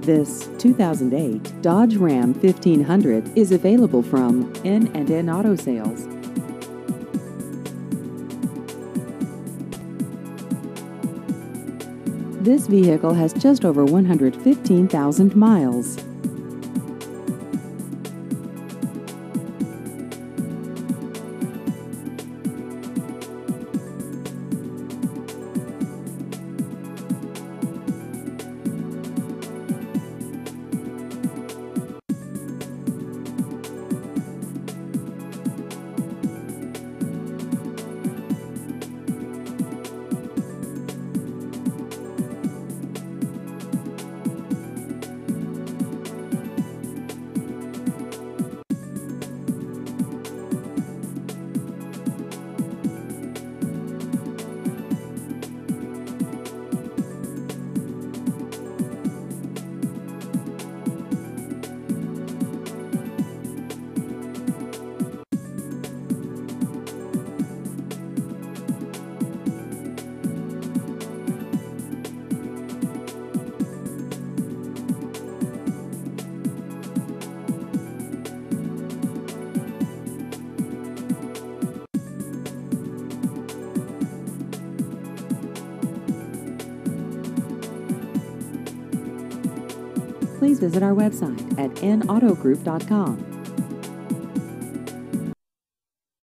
This 2008 Dodge Ram 1500 is available from N&N Auto Sales. This vehicle has just over 115,000 miles. Please visit our website at nautogroup.com.